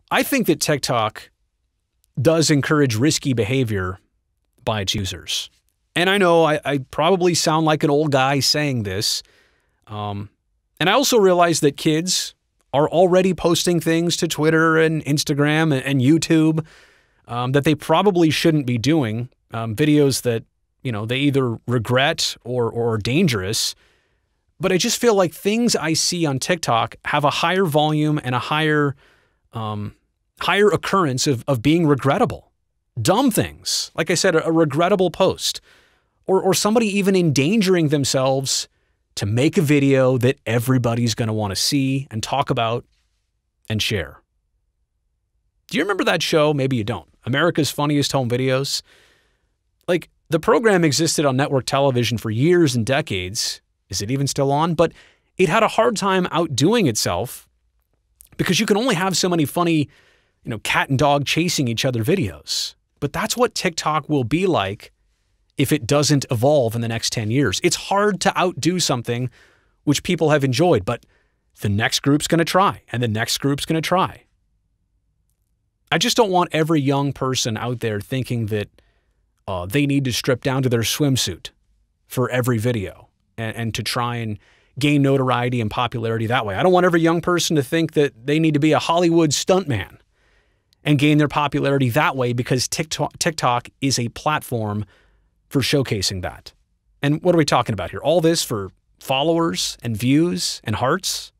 I think that TikTok does encourage risky behavior by its users. And I know I probably sound like an old guy saying this. And I also realize that kids are already posting things to Twitter and Instagram and YouTube that they probably shouldn't be doing. Videos that, they either regret or are dangerous. But I just feel like things I see on TikTok have a higher volume and a higher occurrence of being regrettable. Dumb things. Like I said, a regrettable post. Or somebody even endangering themselves to make a video that everybody's going to want to see and talk about and share. Do you remember that show? Maybe you don't. America's Funniest Home Videos. Like, the program existed on network television for years and decades. Is it even still on? But it had a hard time outdoing itself because you can only have so many funny, cat and dog chasing each other videos. But that's what TikTok will be like if it doesn't evolve in the next 10 years. It's hard to outdo something which people have enjoyed, but the next group's going to try, and the next group's going to try. I just don't want every young person out there thinking that they need to strip down to their swimsuit for every video and to try and gain notoriety and popularity that way. I don't want every young person to think that they need to be a Hollywood stuntman and gain their popularity that way because TikTok is a platform for showcasing that. And what are we talking about here? All this for followers and views and hearts?